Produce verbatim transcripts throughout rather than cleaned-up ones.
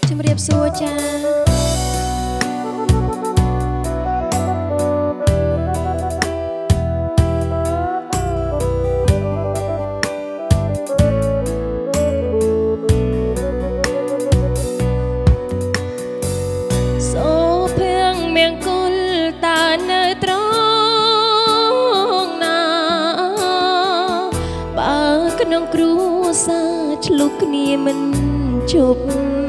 ជំរាបសួរចាសូភៀងមង្គលតានៅត្រង់ណាបើក្នុងគ្រួសារឆ្លុះគ្នាមិនជប់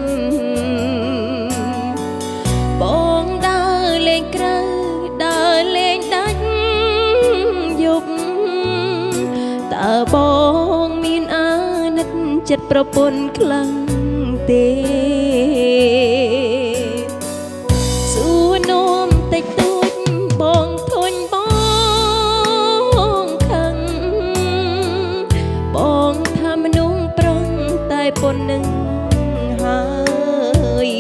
បងដើរលេងក្រៅដើរលេងដាច់យប់តើបងមានអាណិតចិត្តប្រពន្ធខ្លាំងទេសួរនោមតិចតួចបងធុញបងខឹងបងថាមនុស្សប្រុងតែប៉ុណ្្នឹងហើយ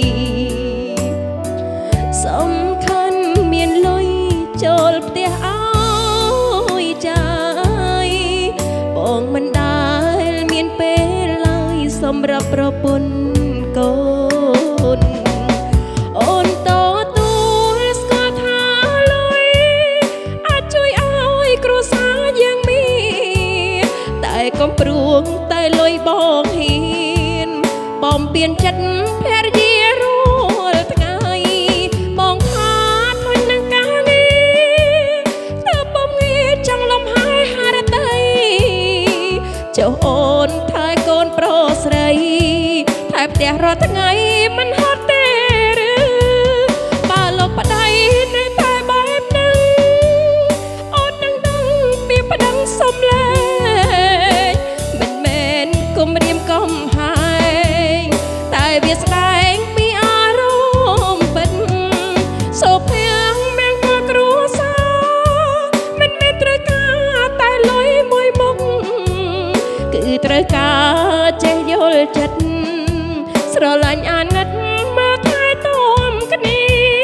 សំខាន់មានលុយចូលផ្ទះឲ្យចាយបងមិនដែលមានពេលឡើយសម្រាប់ប្រពន្ធកូនអូនតទួលស្គាល់ថាលុយអាចជួយឲ្យគ្រួសារយើងមានតែកុំព្រួងតែលុយបងហ៊ានបំពេញចិត្តភរិយារួលថ្ងៃបងថាធុញនឹងការងារតើបំងាយចង់លំហើយហារតីចុះអូនថែកូនប្រុសស្រីថែផ្ទះរាល់ថ្ងៃមិនហត់ទេឬបើលោកប្តីនៅតែបែបហ្នឹងអូននឹងដឹងពីប្តឹងសុំលែងមិនមែនគុំរៀមកំហែងតែវាស្ដែងពីអារម្មណ៍ពិតសូភៀងមង្គលគ្រួសារមិនមែនត្រូវការតែលុយមួយមុខគឺត្រូវការចេះយល់ចិត្តស្រឡាញ់អាណិតមើលថែទាំគ្នា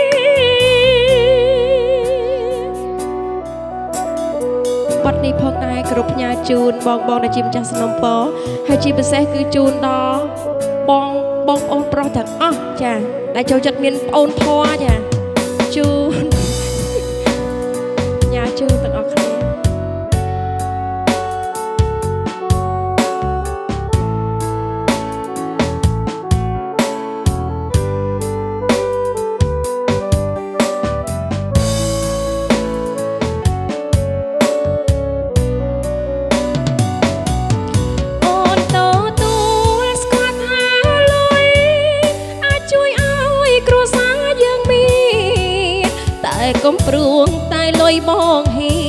បទនេះផងដែរគ្រប់ផ្ញើជូនបងបងដែលជាម្ចាស់សំណុំពរហើយជាពិសេសគឺជូនដល់បងបងប្អូនប្រុសទាំងអស់ចាដែលចូលចិត្តមានប្អូនធွာចាជូនញ៉ាជូនទាំងអស់គ្នាកុំព្រួងតែលុយបងហ៊ា